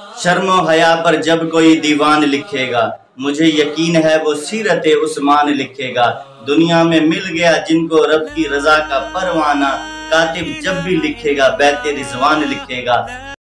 शर्मो हया पर जब कोई दीवान लिखेगा, मुझे यकीन है वो सीरते उस्मान लिखेगा। दुनिया में मिल गया जिनको रब की रजा का परवाना, कातिब जब भी लिखेगा बैते रिजवान लिखेगा।